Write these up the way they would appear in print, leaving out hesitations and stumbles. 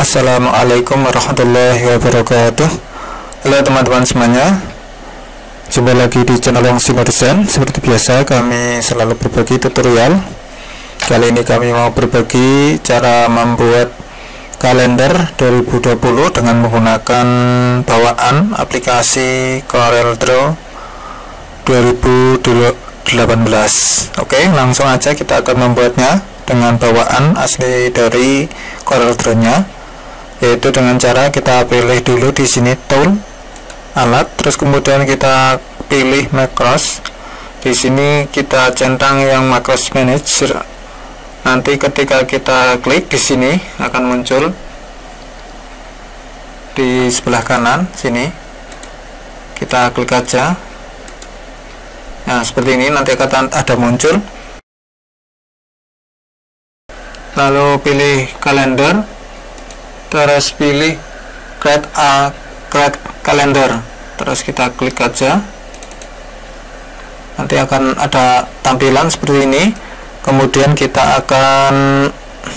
Assalamualaikum warahmatullahi wabarakatuh. Halo teman-teman semuanya, jumpa lagi di channel Yongsino Design. Seperti biasa kami selalu berbagi tutorial. Kali ini kami mau berbagi cara membuat kalender 2020 dengan menggunakan bawaan aplikasi CorelDRAW 2018. Oke, langsung aja kita akan membuatnya dengan bawaan asli dari CorelDRAW-nya, yaitu dengan cara kita pilih dulu di sini tool alat, terus kemudian kita pilih macros. Di sini kita centang yang macros manager. Nanti ketika kita klik di sini akan muncul di sebelah kanan sini. Kita klik aja. Nah, seperti ini nanti akan ada muncul. Lalu pilih kalender, terus pilih create calendar, terus kita klik aja. Nanti akan ada tampilan seperti ini. Kemudian kita akan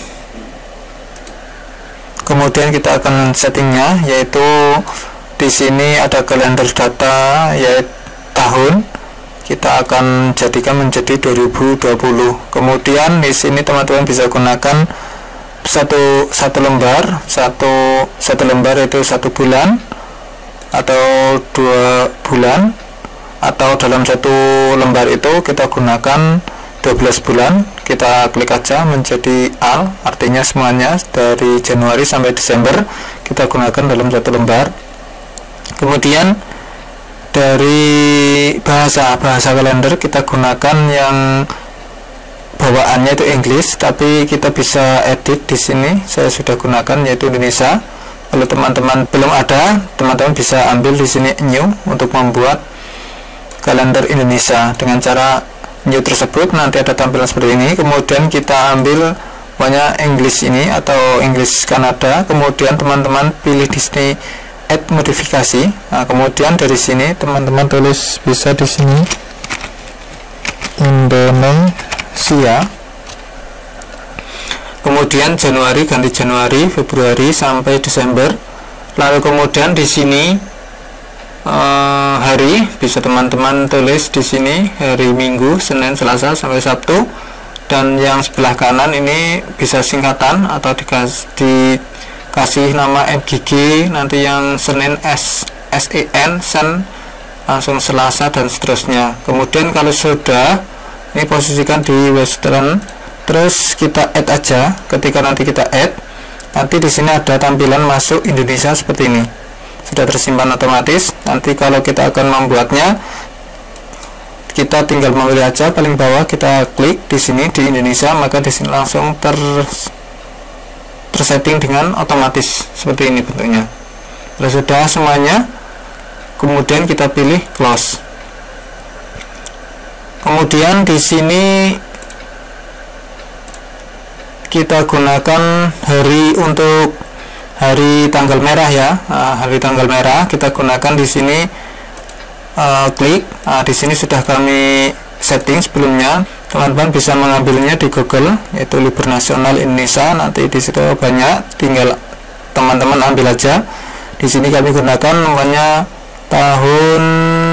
settingnya, yaitu di sini ada kalender data yaitu tahun. Kita akan jadikan menjadi 2020. Kemudian di sini teman-teman bisa gunakan satu lembar itu 1 bulan atau 2 bulan, atau dalam satu lembar itu kita gunakan 12 bulan. Kita klik aja menjadi all, artinya semuanya dari Januari sampai Desember kita gunakan dalam satu lembar. Kemudian dari bahasa kalender kita gunakan yang bawaannya itu English, tapi kita bisa edit di sini. Saya sudah gunakan yaitu Indonesia. Kalau teman-teman belum ada, teman-teman bisa ambil di sini new untuk membuat kalender Indonesia. Dengan cara new tersebut nanti ada tampilan seperti ini. Kemudian kita ambil banyak English ini atau English Kanada. Kemudian teman-teman pilih di sini add modifikasi. Nah, kemudian dari sini teman-teman tulis bisa di sini Indonesia. Kemudian Januari ganti Januari, Februari sampai Desember. Lalu kemudian di sini hari bisa teman-teman tulis di sini hari Minggu, Senin, Selasa sampai Sabtu. Dan yang sebelah kanan ini bisa singkatan atau dikasih nama MGG, nanti yang Senin SEN, Sen, langsung Selasa dan seterusnya. Kemudian kalau sudah ini posisikan di Western, terus kita add aja. Ketika nanti kita add, nanti di sini ada tampilan masuk Indonesia seperti ini, sudah tersimpan otomatis. Nanti kalau kita akan membuatnya, kita tinggal memilih aja paling bawah, kita klik di sini di Indonesia, maka di sini langsung tersetting dengan otomatis seperti ini bentuknya. Kalau sudah semuanya, kemudian kita pilih close. Kemudian di sini kita gunakan hari untuk hari tanggal merah ya. Hari tanggal merah kita gunakan di sini, klik. Di sini sudah kami setting sebelumnya. Teman-teman bisa mengambilnya di Google, yaitu Libur Nasional Indonesia. Nanti di situ banyak, tinggal teman-teman ambil aja. Di sini kami gunakan namanya tahun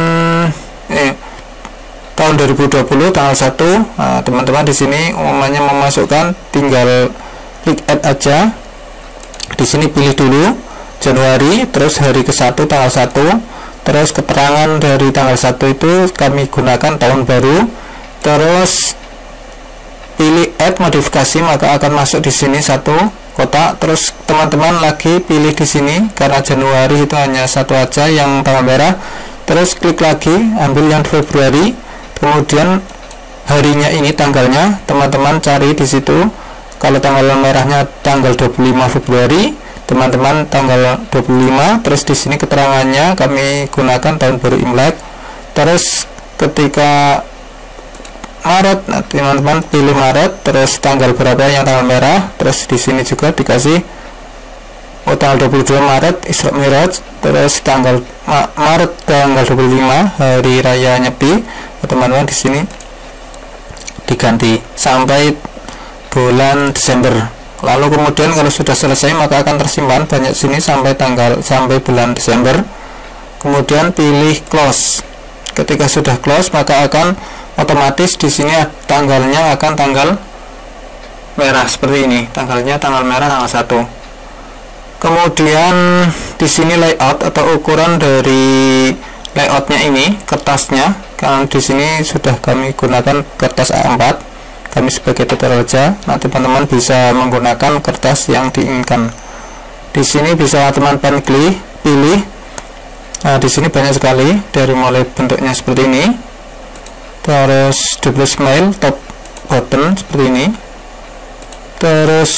2020 tanggal 1. Teman-teman di sini umumnya memasukkan, tinggal klik add aja. Di sini pilih dulu Januari, terus hari ke-1 tanggal 1, terus keterangan dari tanggal 1 itu kami gunakan tahun baru. Terus pilih add modifikasi, maka akan masuk di sini satu kotak. Terus teman-teman lagi pilih di sini, karena Januari itu hanya satu aja yang tanggal merah. Terus klik lagi, ambil yang Februari. Kemudian harinya ini, tanggalnya teman-teman cari di situ. Kalau tanggal merahnya tanggal 25 Februari, teman-teman tanggal 25. Terus di sini keterangannya kami gunakan tahun baru Imlek. Terus ketika Maret, teman-teman pilih Maret, terus tanggal berapa yang tanggal merah. Terus di sini juga dikasih tanggal 22 Maret Isra Miraj. Terus tanggal Maret tanggal 25 hari raya Nyepi. Teman-teman di sini diganti sampai bulan Desember. Lalu kemudian kalau sudah selesai maka akan tersimpan banyak sini sampai bulan Desember. Kemudian pilih close. Ketika sudah close maka akan otomatis di sini tanggalnya akan tanggal merah seperti ini. Tanggalnya tanggal merah tanggal 1. Kemudian di sini layout atau ukuran dari layoutnya ini, kertasnya, kan di sini sudah kami gunakan kertas A4. Kami sebagai tutorial aja. Nah, teman-teman bisa menggunakan kertas yang diinginkan. Di sini bisa teman-teman pilih. Nah, di sini banyak sekali dari mulai bentuknya seperti ini. Terus double smile, top button seperti ini. Terus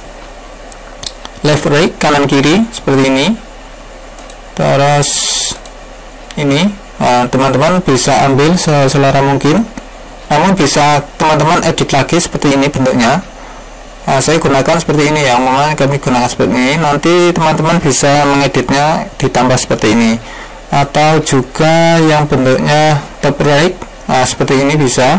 left right, kanan kiri seperti ini. Terus ini, teman-teman bisa ambil selera mungkin. Namun bisa teman-teman edit lagi seperti ini bentuknya. Nah, saya gunakan seperti ini ya, kami gunakan seperti ini. Nanti teman-teman bisa mengeditnya ditambah seperti ini, atau juga yang bentuknya top right. Nah, seperti ini bisa.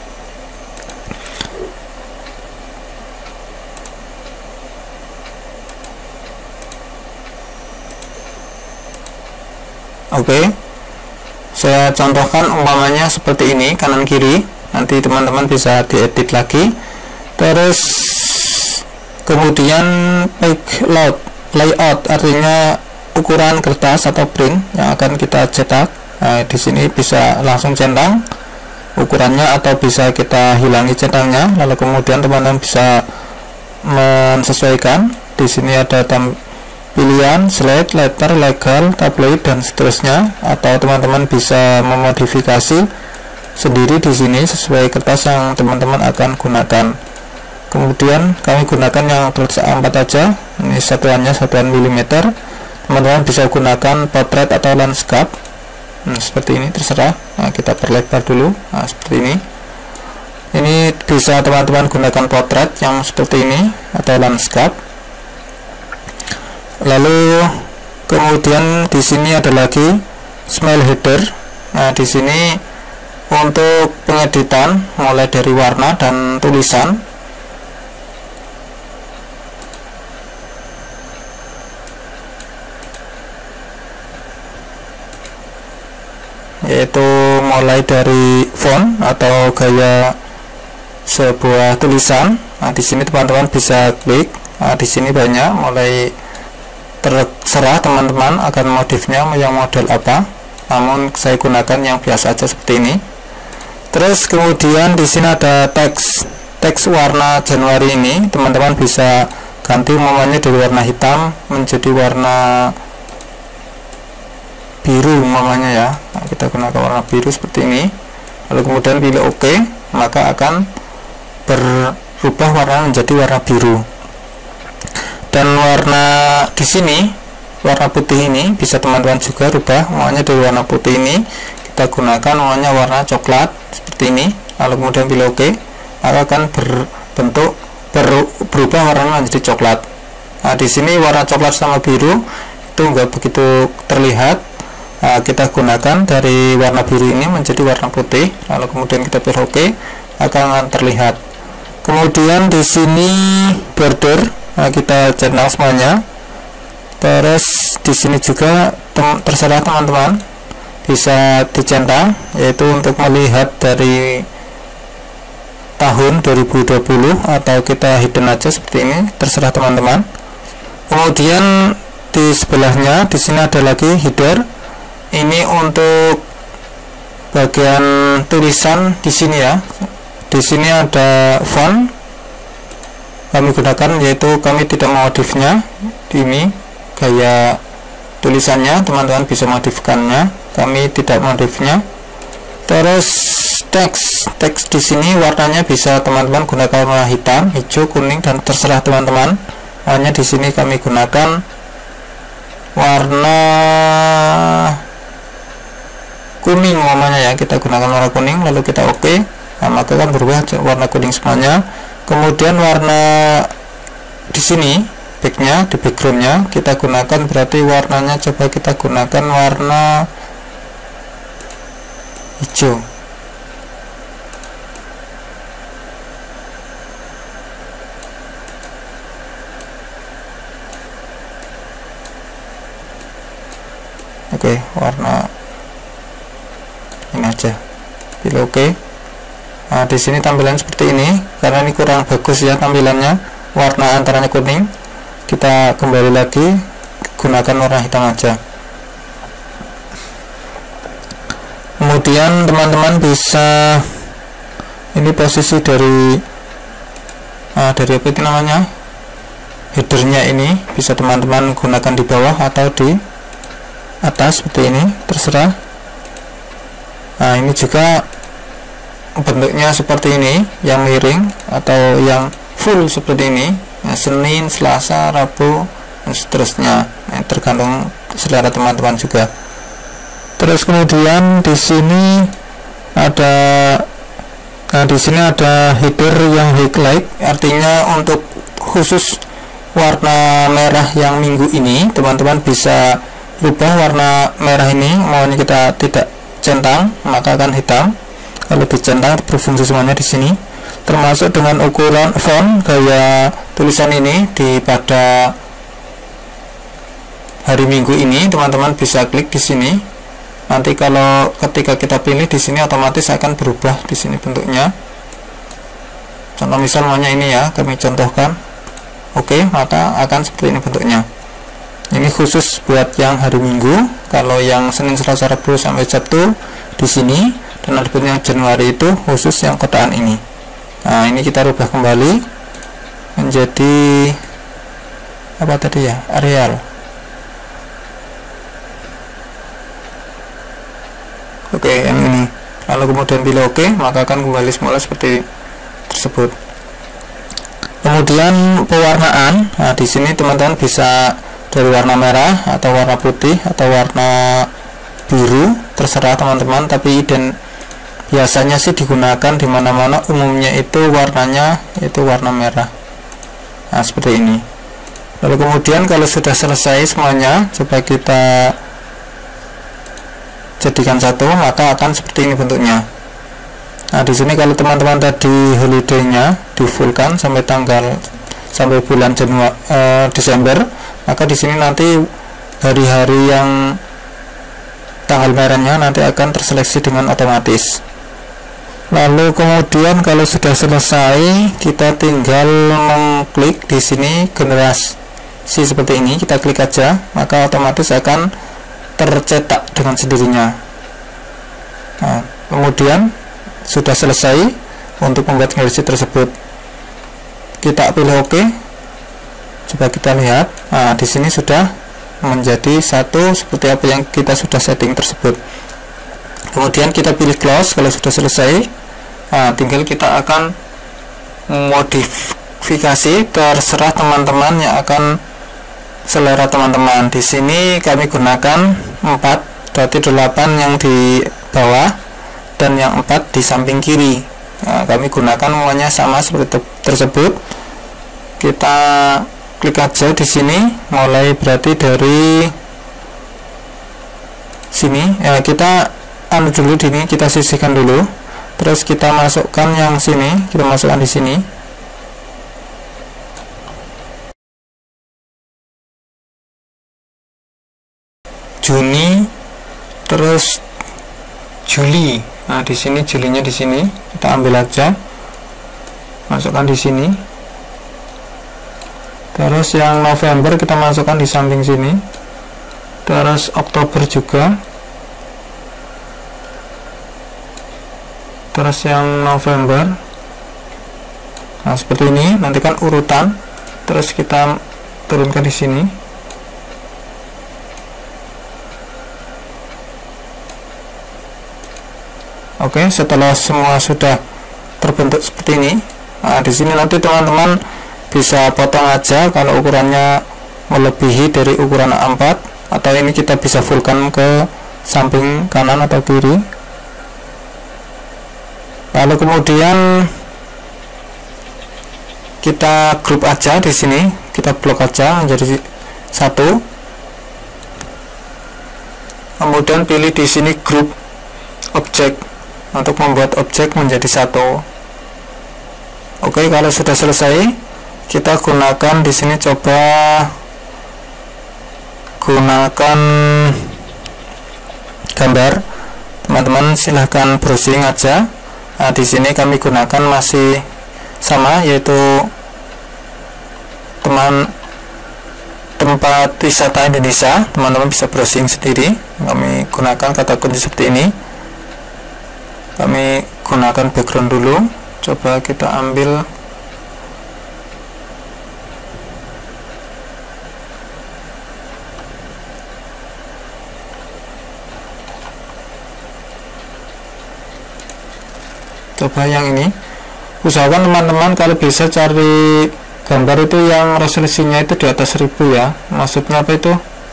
Oke, saya contohkan umpamanya seperti ini, kanan kiri. Nanti teman-teman bisa diedit lagi. Terus kemudian page layout artinya ukuran kertas atau print yang akan kita cetak. Nah, di sini bisa langsung centang ukurannya atau bisa kita hilangi centangnya. Lalu kemudian teman-teman bisa menyesuaikan. Di sini ada pilihan slide, letter, legal, tabloid dan seterusnya. Atau teman-teman bisa memodifikasi sendiri di sini sesuai kertas yang teman-teman akan gunakan. Kemudian kami gunakan yang kertas A4 aja. Ini satuannya satuan milimeter. Teman-teman bisa gunakan potret atau landscape. Seperti ini terserah. Nah, kita perlebar dulu. Nah, seperti ini. Ini bisa teman-teman gunakan potret yang seperti ini atau landscape. Lalu kemudian di sini ada lagi smile header. Nah, di sini untuk pengeditan mulai dari warna dan tulisan. Yaitu mulai dari font atau gaya sebuah tulisan. Nah, di sini teman-teman bisa klik. Nah, di sini banyak, mulai terserah teman-teman akan modifnya yang model apa. Namun saya gunakan yang biasa aja seperti ini. Terus kemudian di sini ada teks warna Januari ini, teman-teman bisa ganti umpamanya dari warna hitam menjadi warna biru umpamanya ya. Nah, kita gunakan warna biru seperti ini. Lalu kemudian pilih OK, maka akan berubah warna menjadi warna biru. Dan warna di sini, warna putih ini bisa teman-teman juga rubah, umpamanya dari warna putih ini kita gunakan umpamanya warna coklat seperti ini. Lalu kemudian pilih OK, maka akan berubah warnanya menjadi coklat. Nah, di sini warna coklat sama biru itu enggak begitu terlihat. Nah, kita gunakan dari warna biru ini menjadi warna putih. Lalu kemudian kita pilih OK, akan terlihat. Kemudian di sini border, nah, kita centang semuanya. Terus di sini juga terserah teman-teman bisa dicentang, yaitu untuk melihat dari tahun 2020 atau kita hidden aja seperti ini, terserah teman-teman. Kemudian di sebelahnya di sini ada lagi header. Ini untuk bagian tulisan di sini ya. Di sini ada font kami gunakan, yaitu kami tidak modifnya. Ini gaya tulisannya, teman-teman bisa modifikasinya, kami tidak modifnya. Terus teks di sini warnanya bisa teman-teman gunakan warna hitam, hijau, kuning dan terserah teman-teman. Hanya di sini kami gunakan warna kuning umpamanya ya, kita gunakan warna kuning. Lalu kita OK, nah, maka kan berubah warna kuning semuanya. Kemudian warna di sini backnya, di backgroundnya kita gunakan, berarti warnanya coba kita gunakan warna hijau. Oke, warna ini aja, pilih oke. Nah, di sini tampilan seperti ini, karena ini kurang bagus ya tampilannya, warna antaranya kuning. Kita kembali lagi, gunakan warna hitam aja. Kemudian teman-teman bisa, ini posisi dari apa itu namanya, headernya ini bisa teman-teman gunakan di bawah atau di atas seperti ini, terserah. Nah, ini juga bentuknya seperti ini, yang miring atau yang full seperti ini. Nah, Senin, Selasa, Rabu, dan seterusnya. Nah, tergantung selera teman-teman juga. Terus kemudian di sini ada, nah di sini ada header yang highlight, artinya untuk khusus warna merah yang minggu ini teman-teman bisa rubah warna merah ini. Maunya kita tidak centang maka akan hitam, kalau dicentang berfungsi semuanya di sini, termasuk dengan ukuran font gaya tulisan ini di pada hari Minggu ini. Teman-teman bisa klik di sini. Nanti kalau ketika kita pilih di sini otomatis akan berubah di sini bentuknya. Contoh misal maunya ini ya, kami contohkan. Oke, maka akan seperti ini bentuknya. Ini khusus buat yang hari Minggu. Kalau yang Senin, Selasa, Rabu sampai Sabtu di sini, dan ada yang Januari itu khusus yang kotaan ini. Nah, ini kita rubah kembali menjadi apa tadi ya, Arial. Oke, yang ini. Lalu kemudian pilih oke, maka akan kembali semula seperti tersebut. Kemudian pewarnaan. Nah, di sini teman-teman bisa dari warna merah atau warna putih atau warna biru, terserah teman-teman, tapi dan biasanya sih digunakan di mana-mana, umumnya itu warnanya itu warna merah. Nah, seperti ini. Lalu kemudian kalau sudah selesai semuanya, coba kita jadikan satu, maka akan seperti ini bentuknya. Nah, di sini kalau teman-teman tadi holiday-nya di fullkan sampai bulan Desember, maka di sini nanti hari-hari yang tanggal merahnya nanti akan terseleksi dengan otomatis. Lalu kemudian kalau sudah selesai, kita tinggal mengklik di sini generasi seperti ini, kita klik aja, maka otomatis akan tercetak dengan sendirinya. Nah, kemudian sudah selesai untuk membuat generasi tersebut. Kita pilih oke. Coba kita lihat. Nah, di sini sudah menjadi satu seperti apa yang kita sudah setting tersebut. Kemudian kita pilih close kalau sudah selesai. Nah, tinggal kita akan modifikasi, terserah teman-teman yang akan selera teman-teman. Di sini kami gunakan 4, berarti 8 yang di bawah dan yang 4 di samping kiri. Nah, kami gunakan semuanya sama seperti tersebut. Kita klik aja di sini, mulai berarti dari sini. Ya, kita dulu ini, kita sisihkan dulu. Terus kita masukkan yang sini, kita masukkan di sini. Juni, terus Juli. Nah, di sini Julinya di sini kita ambil aja, masukkan di sini. Terus yang November kita masukkan di samping sini. Terus Oktober juga. Terus yang November. Nah, seperti ini. Nanti kan urutan. Terus kita turunkan di sini. Oke, setelah semua sudah terbentuk seperti ini, nah, di sini nanti teman-teman bisa potong aja kalau ukurannya melebihi dari ukuran A4, atau ini kita bisa fullkan ke samping kanan atau kiri. Lalu kemudian kita grup aja di sini, kita blok aja menjadi satu. Kemudian pilih di sini grup objek untuk membuat objek menjadi satu. Oke, kalau sudah selesai, kita gunakan di sini, coba gunakan gambar, teman-teman silahkan browsing aja. Nah, di sini kami gunakan masih sama, yaitu tempat wisata Indonesia. Teman-teman bisa browsing sendiri. Kami gunakan kata kunci seperti ini. Kami gunakan background dulu. Coba kita ambil yang ini. Usahakan teman-teman kalau bisa cari gambar itu yang resolusinya itu di atas 1000 ya. Maksudnya apa itu?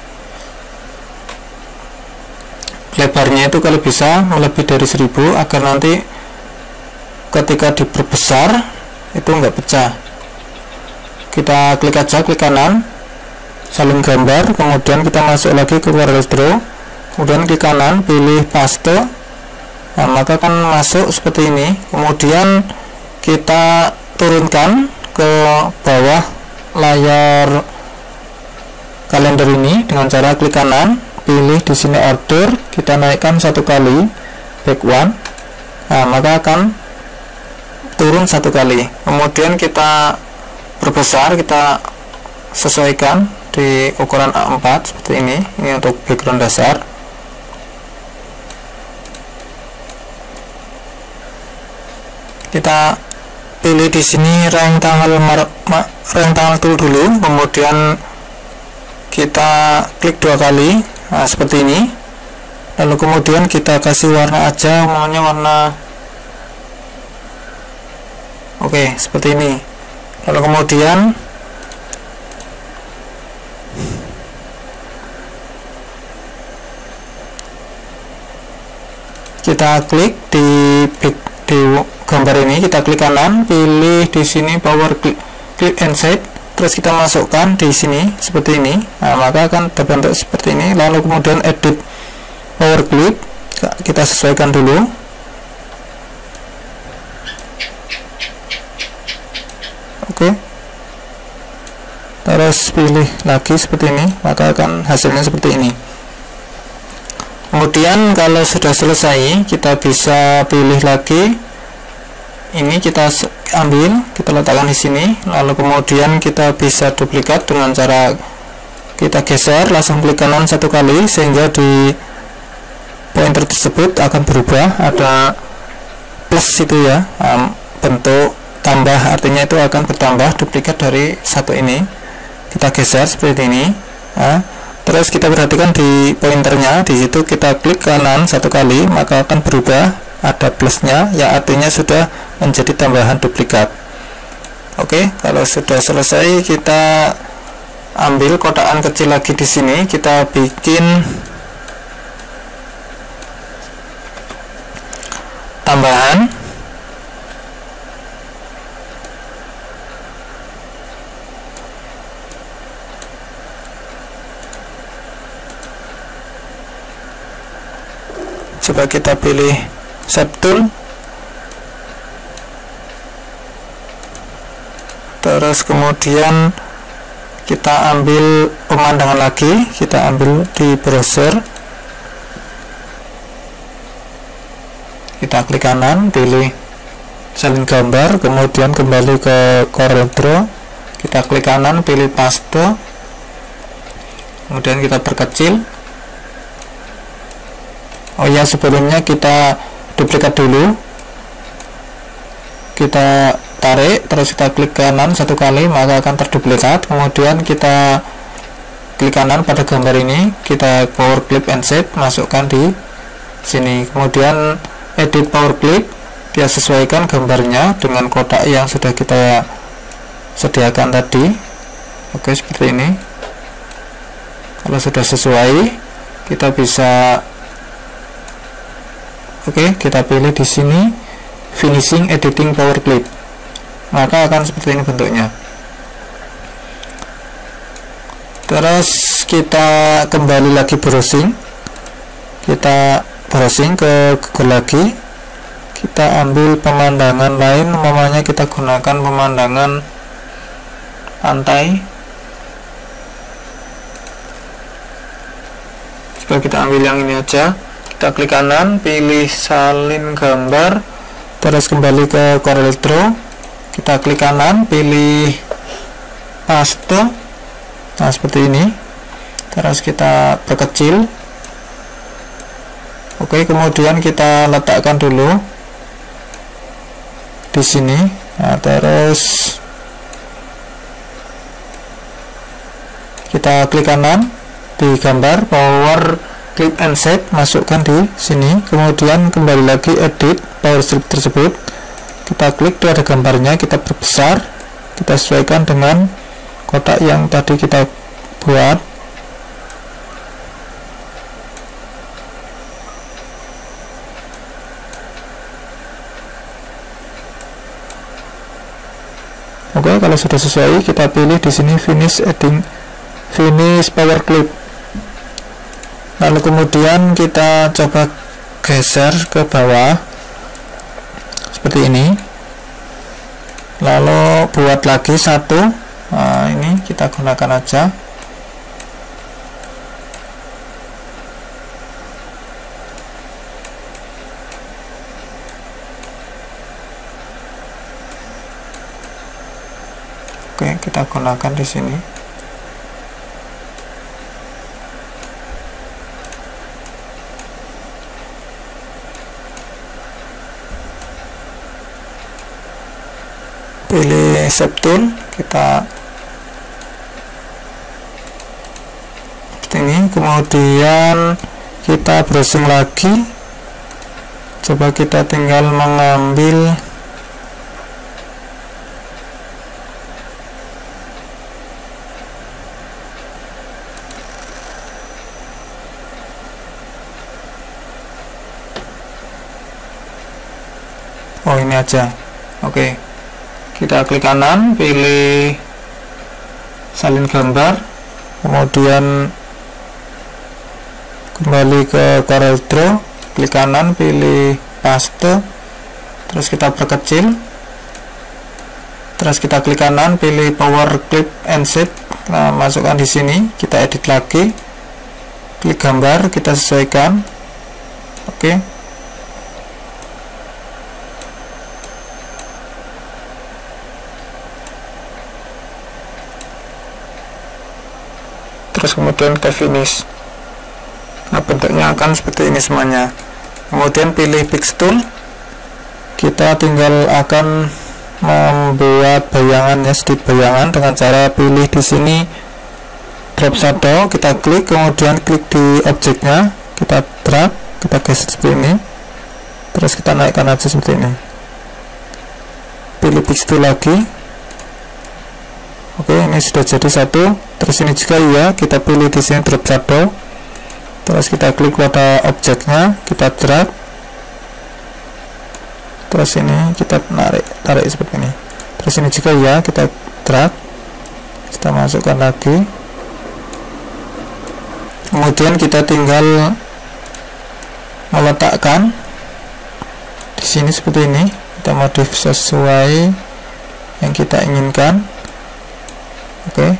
Lebarnya itu kalau bisa lebih dari 1000 agar nanti ketika diperbesar itu enggak pecah. Kita klik aja, klik kanan, salin gambar, kemudian kita masuk lagi ke CorelDRAW, kemudian klik kanan, pilih paste. Nah, maka akan masuk seperti ini. Kemudian kita turunkan ke bawah layar kalender ini dengan cara klik kanan, pilih di sini order, kita naikkan 1 kali, back one. Nah, maka akan turun 1 kali. Kemudian kita perbesar, kita sesuaikan di ukuran A4 seperti ini. Ini untuk background dasar. Kita pilih di sini rank tanggal tool dulu, kemudian kita klik 2 kali. Nah, seperti ini. Lalu kemudian kita kasih warna aja, maunya warna oke, seperti ini. Lalu kemudian kita klik di gambar ini, kita klik kanan, pilih di sini power clip and set, terus kita masukkan di sini seperti ini. Nah, maka akan terbentuk seperti ini. Lalu kemudian edit power clip, kita sesuaikan dulu. Oke, terus pilih lagi seperti ini, maka akan hasilnya seperti ini. Kemudian kalau sudah selesai, kita bisa pilih lagi. Ini kita ambil, kita letakkan di sini. Lalu kemudian kita bisa duplikat dengan cara kita geser, langsung klik kanan 1 kali sehingga di pointer tersebut akan berubah, ada plus itu ya, bentuk tambah, artinya itu akan bertambah duplikat dari 1 ini. Kita geser seperti ini. Nah, terus kita perhatikan di pointernya, di situ kita klik kanan 1 kali, maka akan berubah, ada plusnya, ya artinya sudah menjadi tambahan duplikat. Oke, kalau sudah selesai, kita ambil kotakan kecil lagi di sini, kita bikin tambahan. Coba kita pilih shape tool, terus kemudian kita ambil pemandangan lagi, kita ambil di browser, kita klik kanan, pilih salin gambar, kemudian kembali ke CorelDRAW, kita klik kanan, pilih paste, kemudian kita perkecil. Oh ya, sebelumnya kita duplikat dulu, kita tarik, terus kita klik kanan 1 kali, maka akan terduplikat. Kemudian kita klik kanan pada gambar ini, kita power clip and set, masukkan di sini. Kemudian edit power clip, dia sesuaikan gambarnya dengan kotak yang sudah kita sediakan tadi. Oke, seperti ini. Kalau sudah sesuai, kita bisa kita pilih di sini finishing editing power clip, maka akan seperti ini bentuknya. Terus kita kembali lagi browsing, kita browsing ke Google lagi, kita ambil pemandangan lain, umpamanya kita gunakan pemandangan pantai. Coba kita ambil yang ini aja, kita klik kanan, pilih salin gambar, terus kembali ke CorelDRAW, kita klik kanan, pilih paste. Nah, seperti ini. Terus kita perkecil. Oke, kemudian kita letakkan dulu di sini. Nah, terus kita klik kanan di gambar, power clip and shape, masukkan di sini. Kemudian kembali lagi edit power strip tersebut. Kita klik, itu ada gambarnya, kita perbesar, kita sesuaikan dengan kotak yang tadi kita buat. Oke, kalau sudah sesuai, kita pilih di sini finish power clip. Lalu kemudian kita coba geser ke bawah seperti ini. Lalu buat lagi satu. Nah, ini kita gunakan aja. Oke, kita gunakan di sini. Pilih shape tool, kita seperti ini. Kemudian kita browsing lagi. Coba kita tinggal mengambil ini aja. Oke, kita klik kanan, pilih salin gambar, kemudian kembali ke CorelDRAW, klik kanan, pilih paste, terus kita perkecil, terus kita klik kanan, pilih power clip and shape. Nah, masukkan di sini, kita edit lagi, klik gambar, kita sesuaikan. Oke. Terus kemudian kita finish. Nah, bentuknya akan seperti ini semuanya. Kemudian pilih Fix Tool, kita tinggal akan membuat bayangan, ya, sedikit bayangan dengan cara pilih di sini drop shadow, kita klik, kemudian klik di objeknya, kita drag, kita geser seperti ini, terus kita naikkan aja seperti ini. Pilih Fix Tool lagi. Oke, ini sudah jadi satu. Terus ini juga ya, kita pilih di sini drop shadow. Terus kita klik pada objeknya, kita drag. Terus ini kita tarik seperti ini. Terus ini juga ya, kita drag. Kita masukkan lagi. Kemudian kita tinggal meletakkan di sini seperti ini. Kita modif sesuai yang kita inginkan. Oke.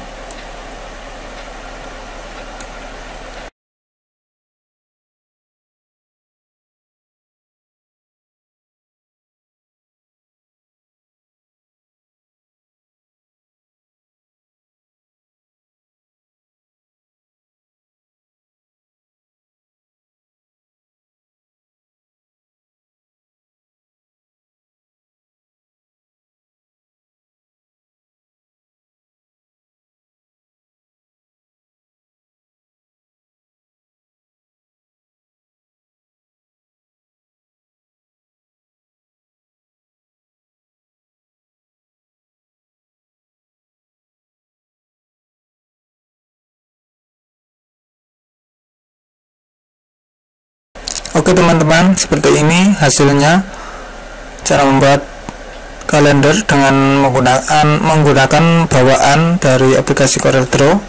Oke teman-teman, seperti ini hasilnya cara membuat kalender dengan menggunakan bawaan dari aplikasi CorelDRAW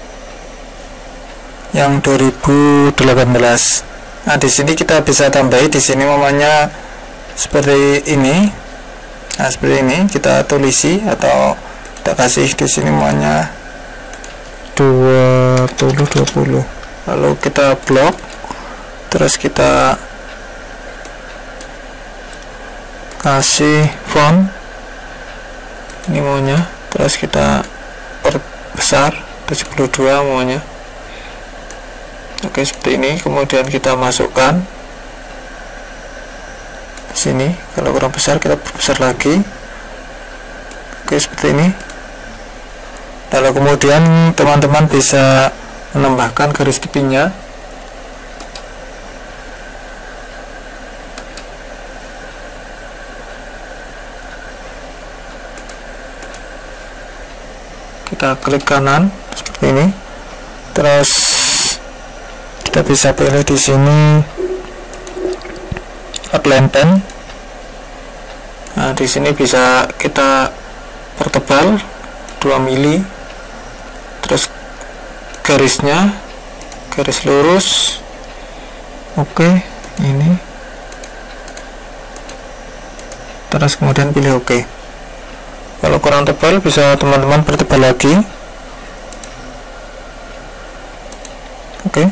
yang 2018. Nah, di sini kita bisa tambahi di sini namanya seperti ini. Nah, seperti ini kita tulisi atau kita kasih di sini namanya 2020. Lalu kita blok. terus kita kasih font ini maunya, terus kita perbesar 72 maunya. Oke, seperti ini. Kemudian kita masukkan sini, kalau kurang besar kita perbesar lagi. Oke, seperti ini. Lalu kemudian teman-teman bisa menambahkan garis tepinya. Kita klik kanan seperti ini, terus kita bisa pilih di sini outline pen. Nah, di sini bisa kita pertebal 2 mili, terus garisnya garis lurus. Oke, ini, terus kemudian pilih oke. Kalau kurang tebal bisa teman-teman pertebal lagi. Oke.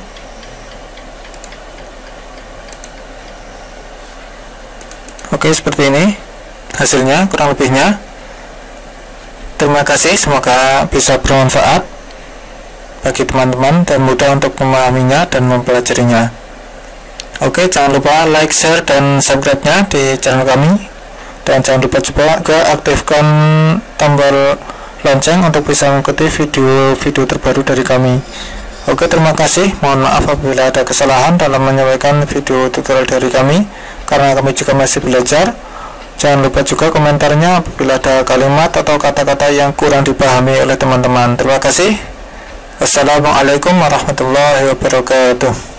Oke, seperti ini hasilnya kurang lebihnya. Terima kasih, semoga bisa bermanfaat bagi teman-teman dan mudah untuk memahaminya dan mempelajarinya. Oke, jangan lupa like, share, dan subscribe-nya di channel kami. Dan jangan lupa juga aktifkan tombol lonceng untuk bisa mengikuti video-video terbaru dari kami. Oke, terima kasih. Mohon maaf apabila ada kesalahan dalam menyampaikan video tutorial dari kami, karena kami juga masih belajar. Jangan lupa juga komentarnya apabila ada kalimat atau kata-kata yang kurang dipahami oleh teman-teman. Terima kasih. Wassalamualaikum warahmatullahi wabarakatuh.